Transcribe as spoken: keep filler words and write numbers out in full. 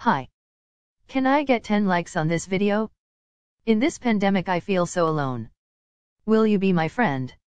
Hi. Can I get ten likes on this video? In this pandemic I feel so alone. Will you be my friend?